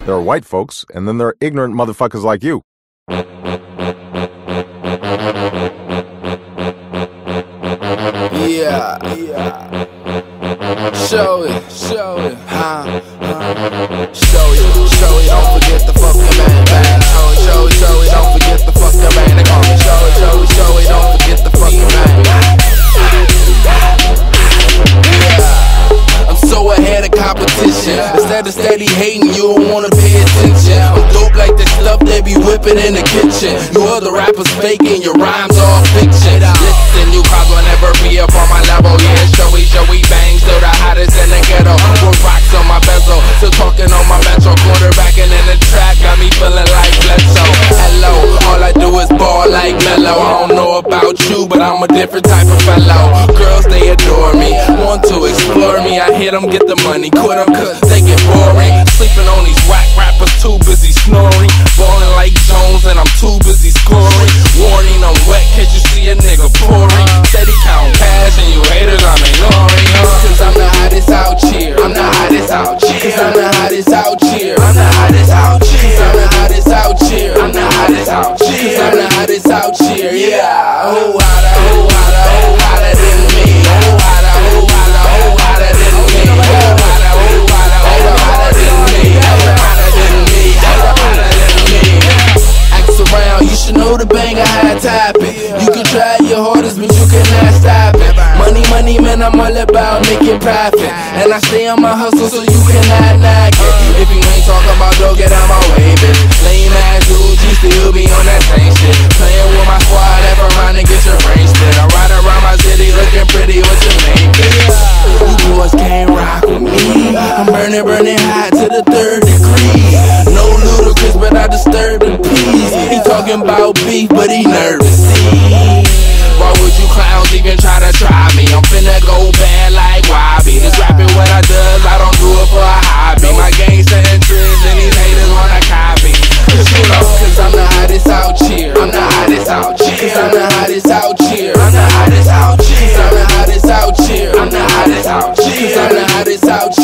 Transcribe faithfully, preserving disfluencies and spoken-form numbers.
There are white folks, and then there are ignorant motherfuckers like you. Yeah, yeah. Show it, show it, huh? huh. Show it, show it, don't forget the fucking bang bang. Show it, show it, show it, don't forget the fucking bang. They call me show it, show it, show it, don't forget the fucking bang. Yeah, I'm so ahead of competition. Instead of steady hating, you don't wanna pay attention. I'm dope like the stuff they be whipping in the kitchen. You other rappers faking, your rhymes all fiction. Listen, you cars will never be up on my level. Yeah, showy, showy bang, still the hottest in the ghetto. With rocks on my bezel, still talking on my metro. Quarterbacking in the track, got me feeling like Bledsoe. Hello, all I do is ball like Mello. I don't know about you, but I'm a different type of fellow. Girls, they adore me, want to explore me. I hit them, get the money, quit them, cause they get boring. Sleeping on these whack rappers, too busy snoring. Ballin' like Jones, and I'm too busy scoring. Warning, I'm wet, can't you see a nigga pouring? Steady count cash, and you haters, I'm ignoring. Cause I'm the hottest out here. I'm the hottest out here. Cause I'm the hottest out here. I'm the hottest out here. I'm the hottest out here. I'm the hottest out here. Cause I'm the hottest out here. Yeah. Who hotter, who hotter, who hotter than me? Who hotter, who hotter, who hotter than me? Who hotter, who hotter, who hotter than me? Who hotter than me? Who hotter than me? Ask around, you should know the banger high topic. You can try your hardest, but you cannot stop it. Money, money, man, I'm all about making profit. And I stay on my hustle, so you cannot knock it. If you ain't talking about dough, get out my way, bitch. Lame ass dude, you still be on that same shit. Playing with my squad, ever mind to get your brain split. I ride around my city looking pretty with your name, bitch. You boys can't rock with me. I'm burning, burning hot to the third degree. No ludicrous, but I disturb the peace. He talking about beef, but he nervous, see? Why would you clowns even try to try me? I'm finna go bad like Wobby. This rapping what I does, I don't do it for a hobby. My gangsta interest and these haters wanna copy. Cause you know, cause I'm the hottest out here. I'm the hottest out here. Cause I'm the hottest out here. I'm the hottest out here. Cause I'm the hottest out here. I'm the hottest out here. Cause I'm the hottest out here.